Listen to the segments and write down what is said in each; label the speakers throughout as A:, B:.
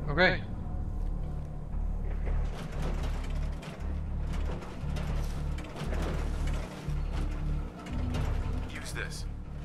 A: Okay.
B: Use this.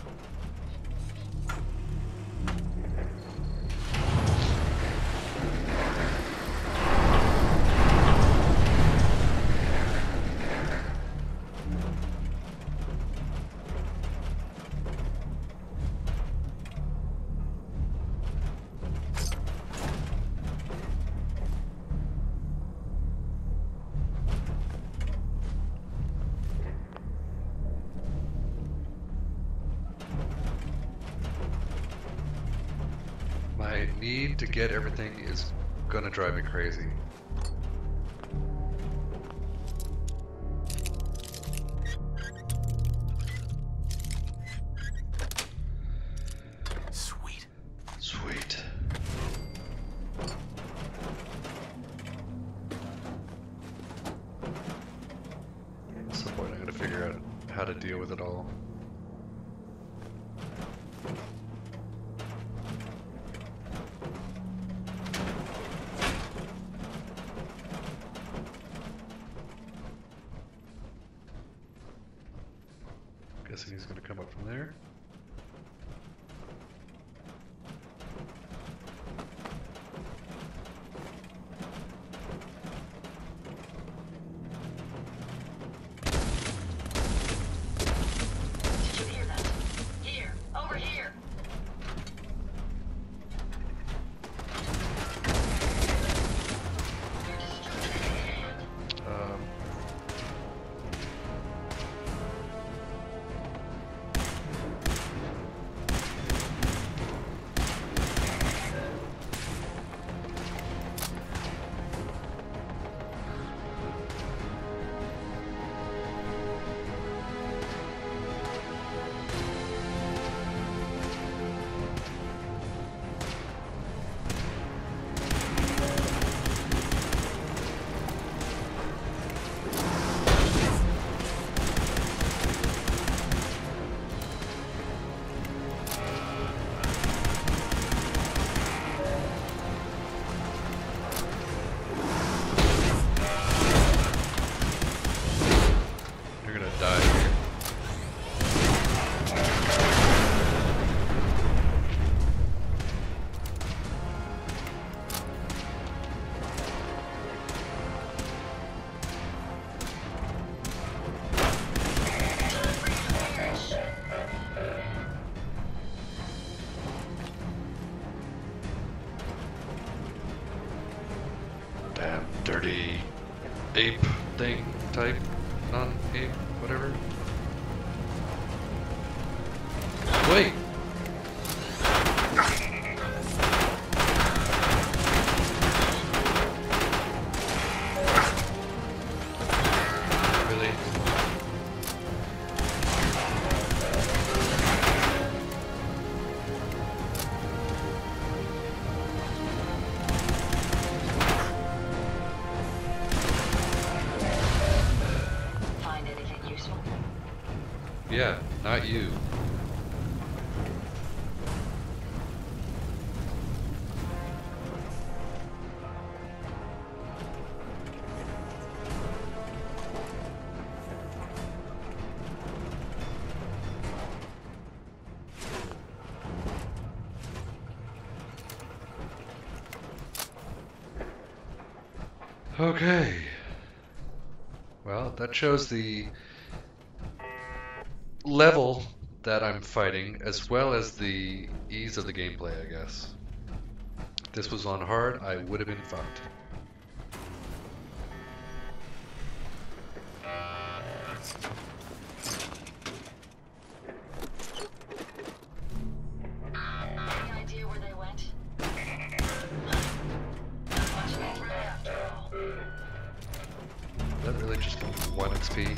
A: My need to get everything is gonna drive me crazy.
B: Sweet.
A: Sweet. At some point I gotta figure out how to deal with it all. Guessing he's gonna come up from there.
C: Did you hear that? Here, over here. Your destruction is at hand.
A: You're gonna die here. Damn dirty ape thing type, non-ape, whatever. Wait! Really?
C: Find anything useful?
A: Yeah, not you. Okay. Well, that shows the level that I'm fighting, as well as the ease of the gameplay, I guess. If this was on hard, I would have been fucked.
C: Any idea where they went? Not much of a threat after all.
A: That really just 1 XP.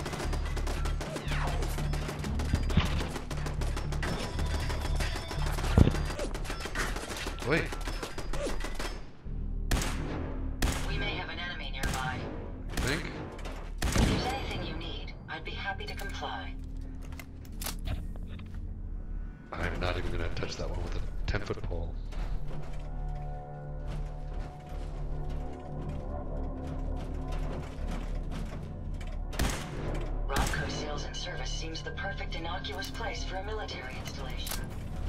A: Wait,
C: We may have an enemy nearby.
A: you think?
C: If there's anything you need, I'd be happy to comply.
A: I'm not even gonna touch that one with a 10-foot pole.
C: seems the perfect innocuous place for a military installation.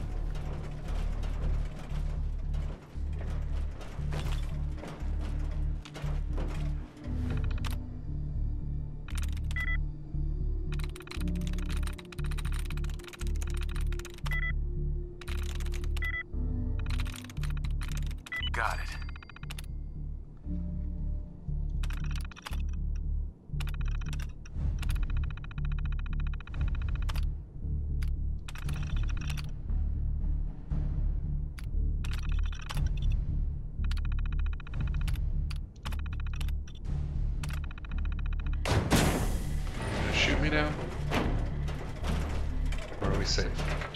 B: Got it.
A: Gonna shoot me now? Or are we safe?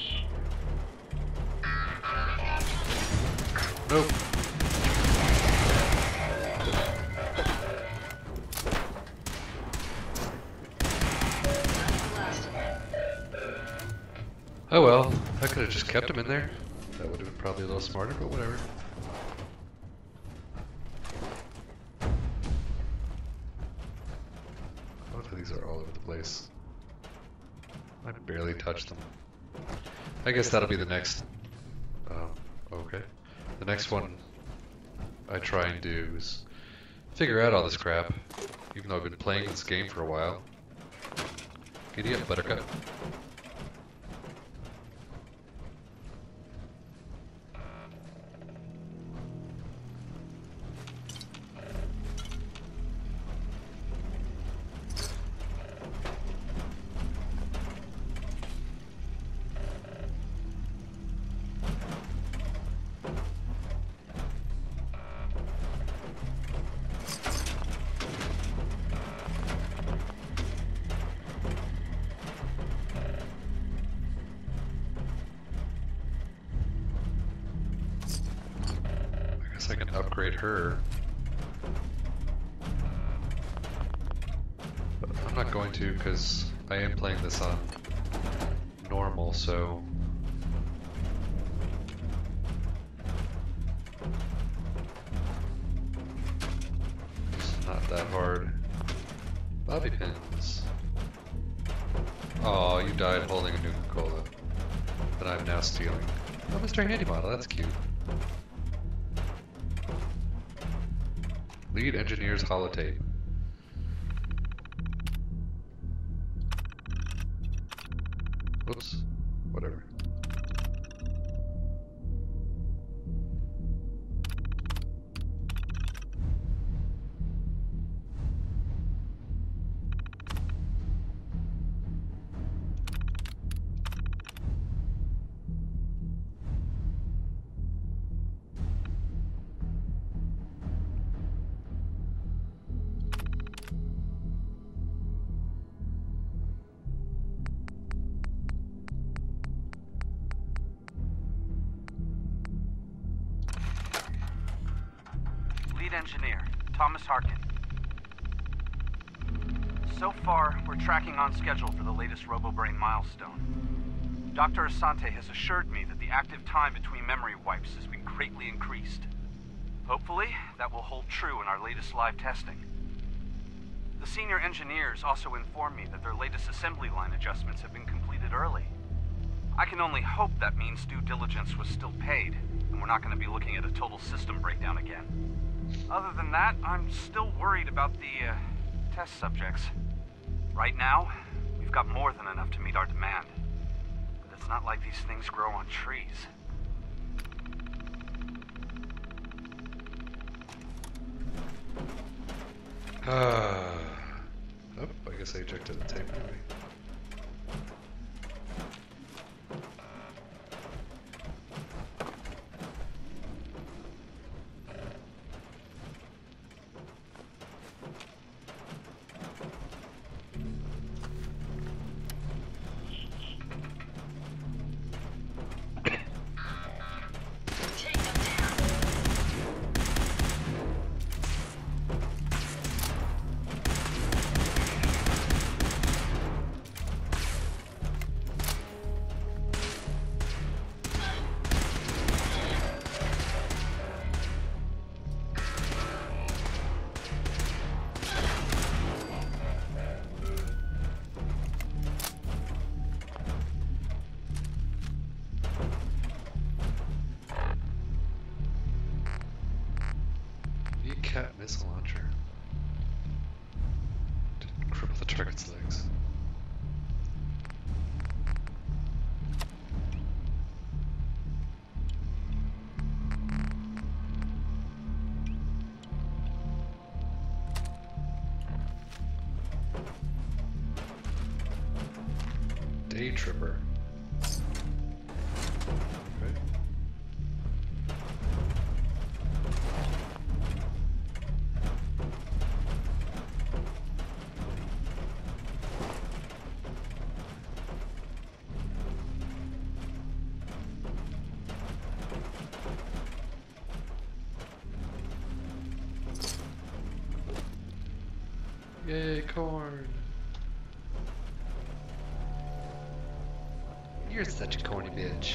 A: Nope. Oh well, I could have just kept him in there. That would have been probably a little smarter, but whatever. Both of these are all over the place. I barely touched them. I guess that'll be the next... okay. The next one I try and do is figure out all this crap, even though I've been playing this game for a while. Giddy up, Buttercup. I can upgrade her. But I'm not going to because I am playing this on normal, so... It's not that hard. Bobby pins. Oh, you died holding a Nuka-Cola that I'm now stealing. Oh, Mr. Handy Model, that's cute. Lead Engineer's holotape. Whoops. Whatever.
B: Lead engineer, Thomas Harkin. So far, we're tracking on schedule for the latest RoboBrain milestone. Dr. Asante has assured me that the active time between memory wipes has been greatly increased. Hopefully, that will hold true in our latest live testing. The senior engineers also informed me that their latest assembly line adjustments have been completed early. I can only hope that means due diligence was still paid, and we're not going to be looking at a total system breakdown again. Other than that, I'm still worried about the test subjects. Right now, we've got more than enough to meet our demand. But it's not like these things grow on trees.
A: Oh, I guess I ejected the tape movie. Hellcat missile launcher. To cripple the target's legs. Day Tripper. Okay. Yay, corn! You're such a corny bitch.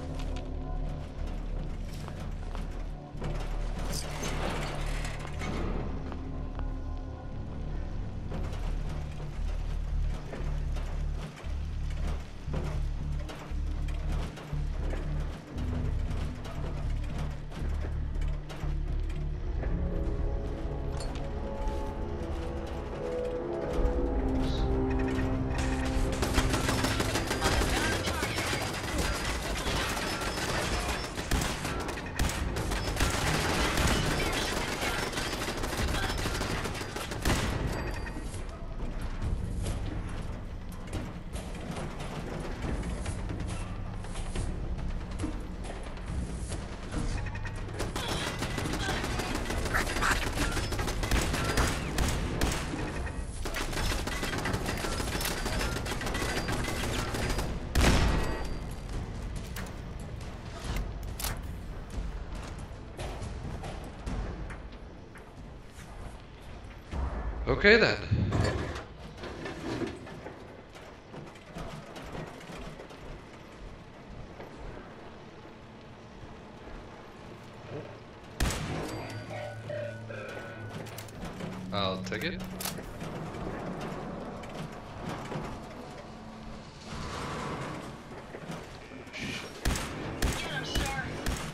A: Okay then. I'll take it.
C: Dude, I'm sorry.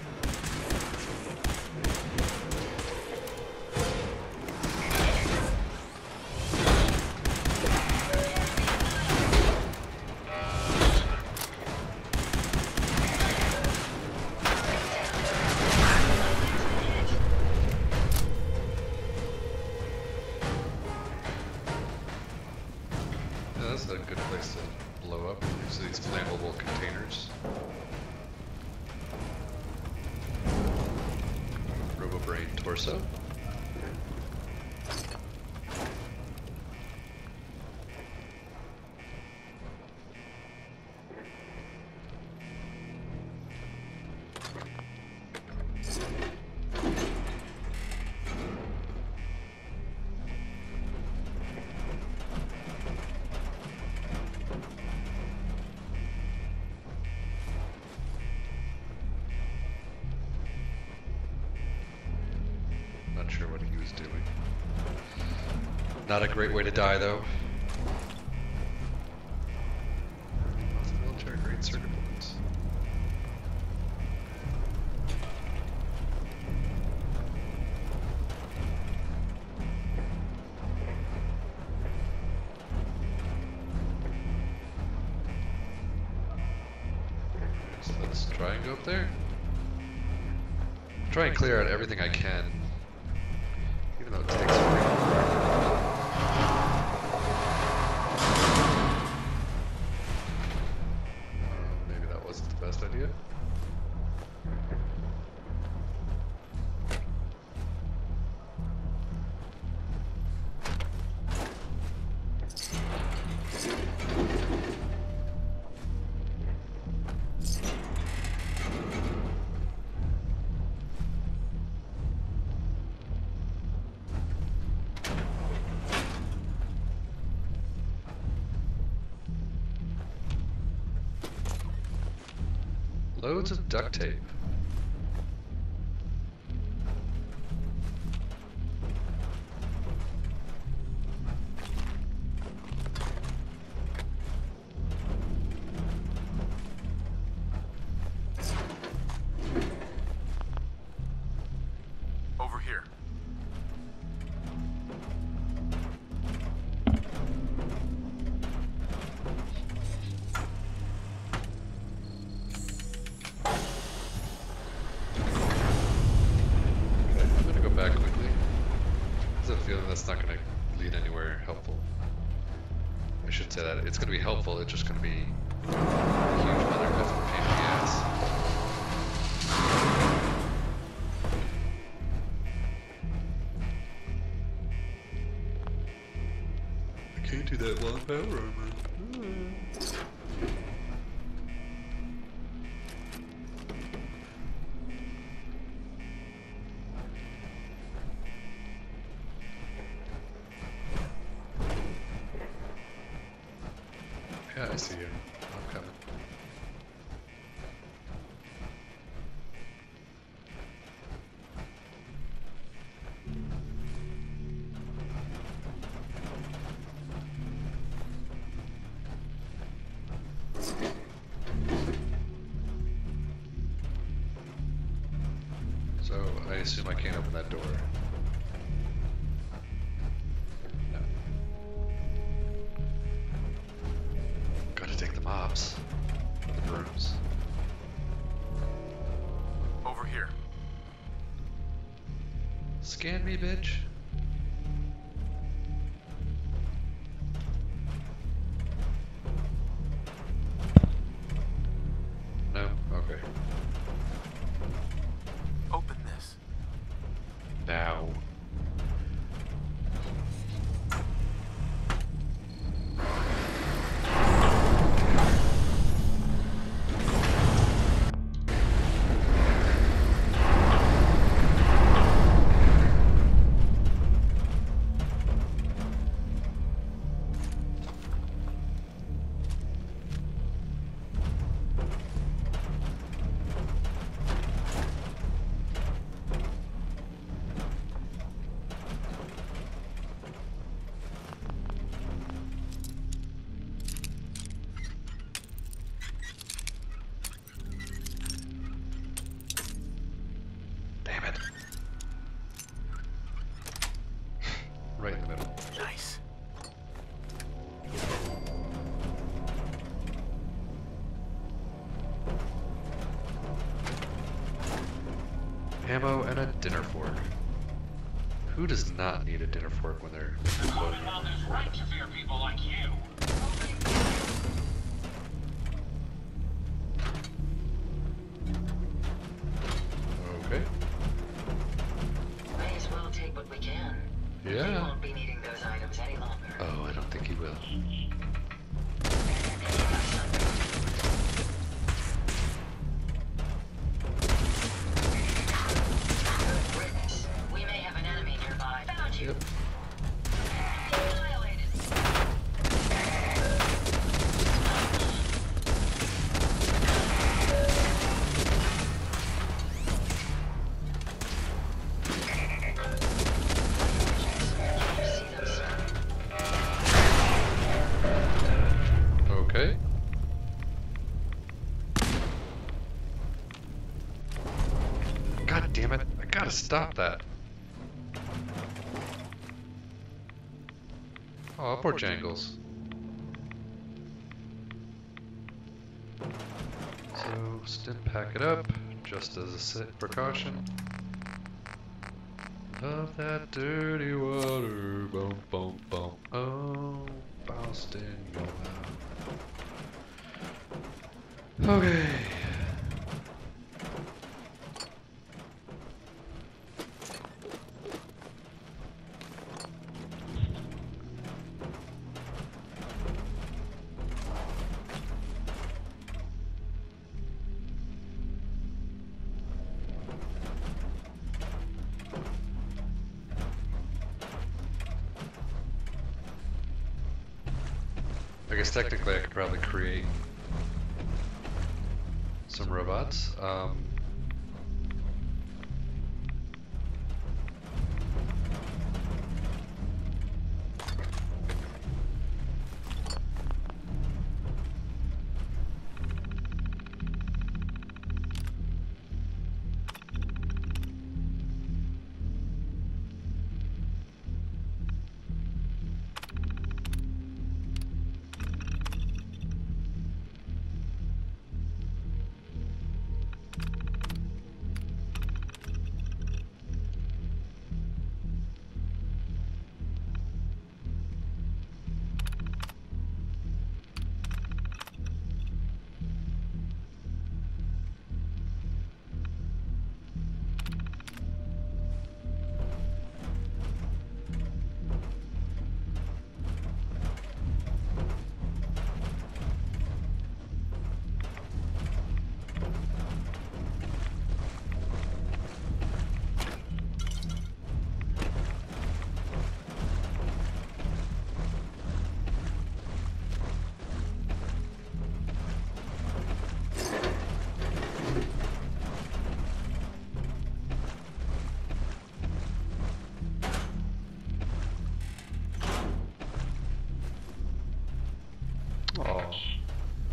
A: Yeah, that's a good place to blow up. Use these flammable containers. Robobrain torso. Not sure what he was doing. Not a great way to die, though. Lots of military grade circuit boards. So let's try and go up there. Try and clear out everything I can. Even though it takes maybe that wasn't the best idea. Loads of duct tape.
B: Over here.
A: helpful. I shouldn't say that. It's going to be helpful. It's just going to be a huge mother effing pain in the ass. I can't do that long power armor. Yeah, I see you. I'm coming. So, I assume I can't open that door. No. Gotta take the mops. Or the brooms.
B: Over here.
A: Scan me, bitch. No? Okay.
B: Open this.
A: Now. Damn it. Right in the middle.
B: Nice.
A: Ammo and a dinner fork. Who does not need a dinner fork when they're loading ammo?
D: It's right to fear people like you.
A: Okay.
C: May as well take what we can. We
A: Yeah.
C: won't be needing those items any longer.
A: Oh, I don't think he will.
C: Good riddance. We may have an enemy nearby. Found you.
A: Yep.
C: Annihilated. You see them, sir?
A: Okay. God damn it. I gotta stop that. Oh, poor Jangles. So, stim pack it up, just as a precaution. Love that dirty water, boom, boom, boom. Oh, Boston, go out. Okay. I guess technically I could probably create some robots.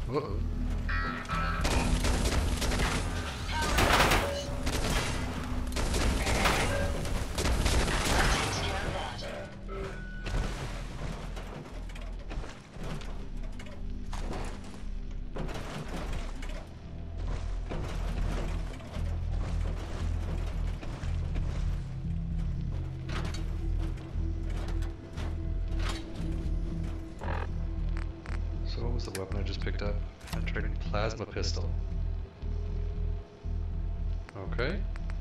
A: Uh-oh.
C: That takes care of that.
A: So what was the weapon I just picked up? Penetrating plasma pistol. Okay.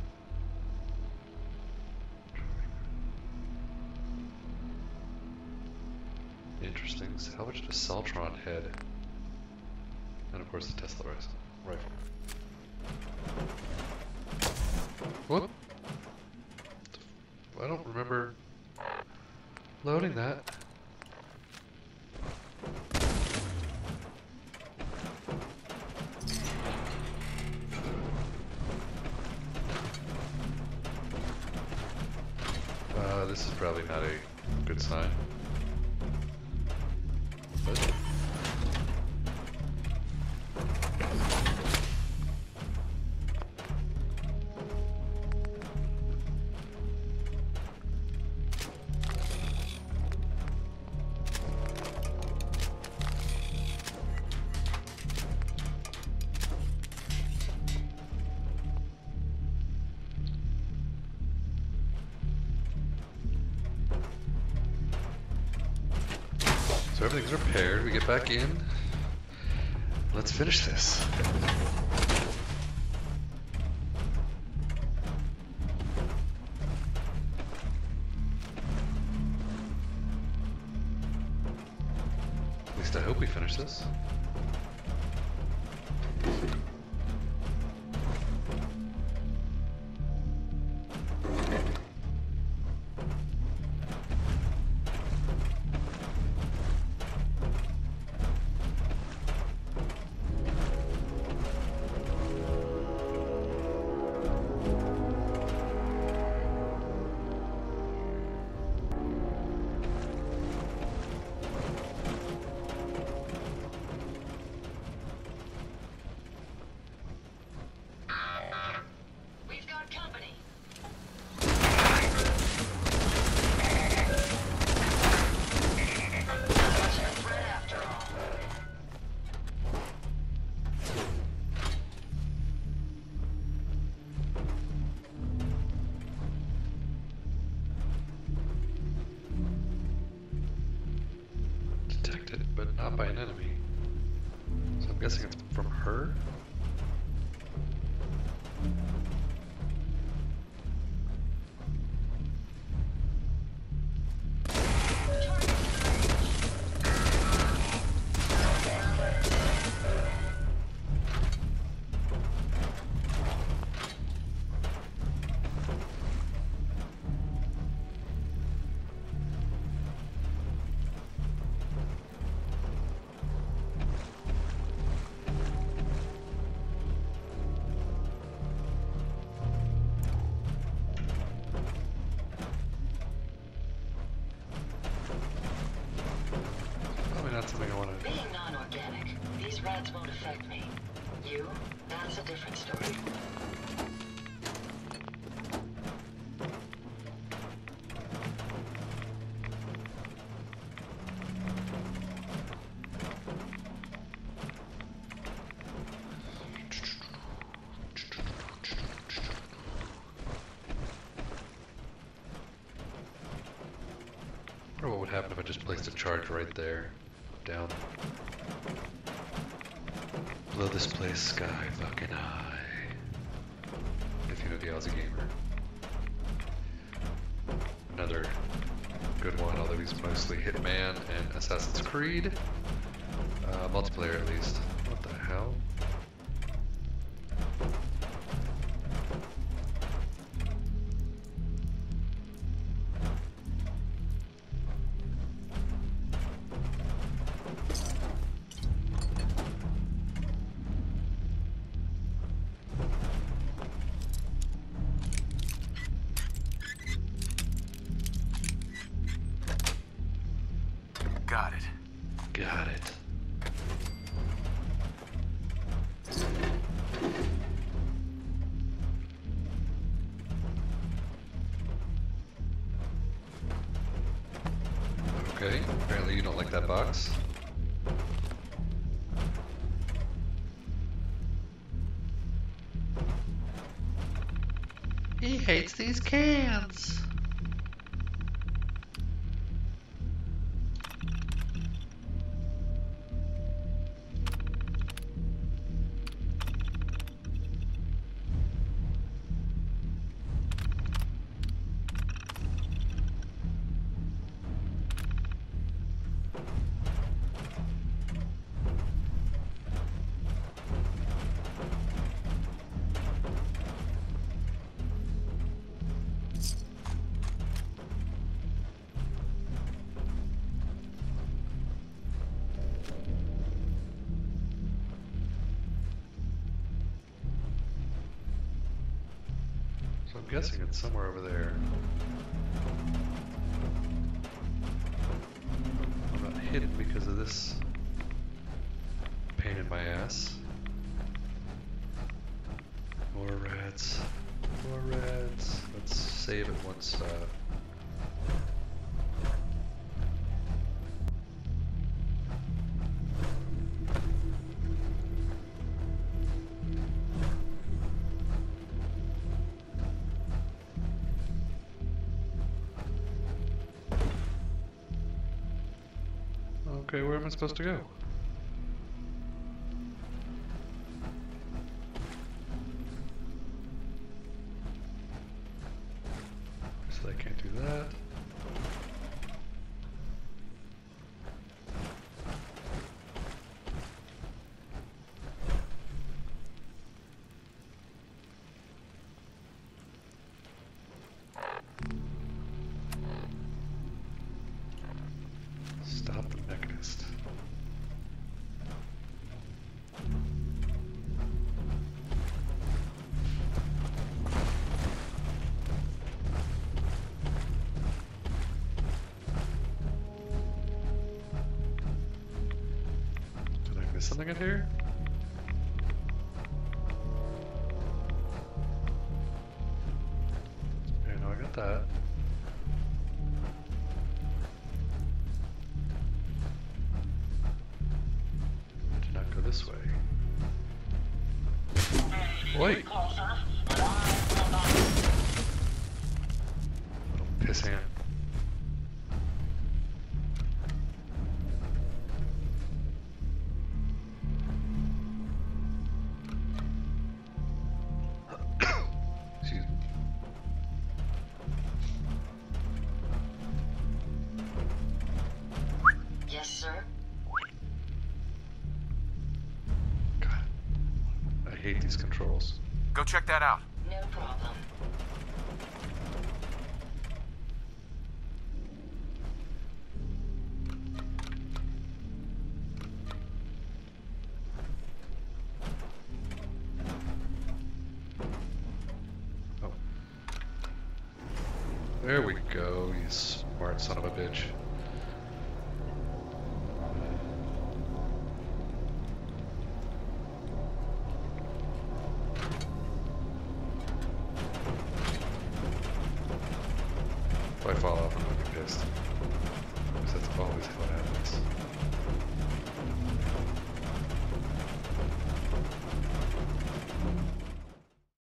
A: Interesting. Salvaged a Saltron head. And of course the Tesla rifle. What? I don't remember loading that. This is probably not a good sign. But so everything's repaired, we get back in. Let's finish this. At least I hope we finish this.
C: We've got company. Wasn't a threat after all.
A: Detected, but not by an enemy. So I'm guessing it's from her? Probably not something I want to...
C: Being non-organic, these rats won't affect me. You? That's a different story.
A: I wonder what would happen if I just placed a charge right there, down. Blow this place sky fucking high. If you know the Aussie Gamer. Another good one, although he's mostly Hitman and Assassin's Creed. Multiplayer at least. What the hell?
B: Got it.
A: Got it. Okay, apparently you don't like that box. He hates these cans. So I'm guessing it's somewhere over there. I'm not hidden because of this pain in my ass. More rats. More rats. Let's save it once. Okay, where am I supposed to go? So I can't do that. Stop the mechanist. Did I miss something in here? Yeah, no, I got that. Did not go this way. Wait!
D: Closer, but I will not.
A: Little pissant. Excuse me.
C: Yes, sir.
A: God. I hate these controls.
B: Go check that out.
C: No problem.
A: Oh. There we go, you smart son of a bitch. If I fall off, I'm gonna be pissed.